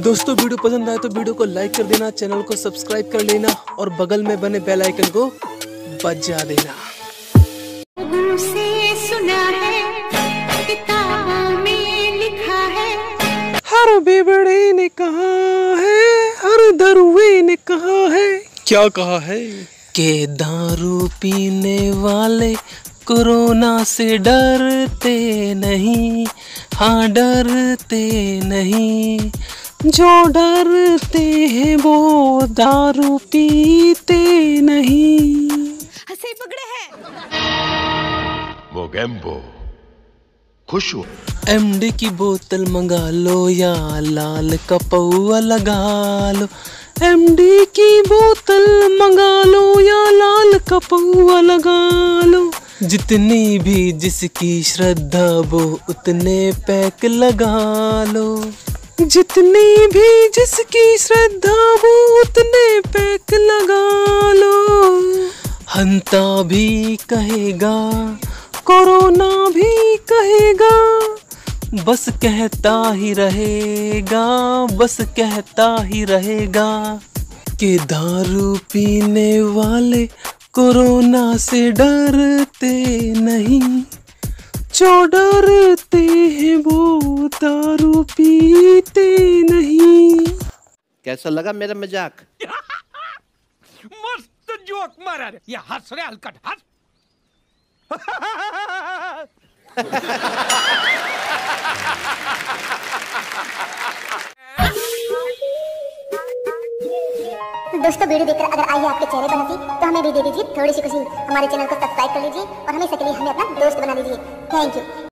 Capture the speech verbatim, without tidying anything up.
दोस्तों वीडियो पसंद आए तो वीडियो को लाइक कर देना, चैनल को सब्सक्राइब कर लेना और बगल में बने बेल आइकन को बजा देना। से सुना है, किताबों में लिखा है, हर बेबड़े ने कहा है, हर दरुए ने कहा है। क्या कहा है? के दारू पीने वाले कोरोना से डरते नहीं, हाँ डरते नहीं। जो डरते हैं वो दारू पीते नहीं। हंसे पकड़े हैं वो गैम्बो खुश हो। एमडी की बोतल मंगा लो या लाल का पौआ लगा लो। एमडी की बोतल मंगा लो या लाल का पौआ लगा लो। जितनी भी जिसकी श्रद्धा वो उतने पैक लगा लो। जितनी भी जिसकी श्रद्धा वो उतने पैक लगा लो। हंता भी कहेगा, कोरोना भी कहेगा, बस कहता ही रहेगा, बस कहता ही रहेगा कि दारू पीने वाले कोरोना से डरते नहीं। जो डरते हैं वो दारू पीते नहीं। कैसा लगा मेरा मजाक? मस्त जोक मारा रे। ये हंस रे हलकट हंस। दोस्तों वीडियो देखकर अगर आई है आपके चेहरे पर हंसी तो हमें भी दे दीजिए थोड़ी सी खुशी। हमारे चैनल को सब्सक्राइब कर लीजिए और हमेशा के लिए हमें अपना दोस्त बना लीजिए। Thank you.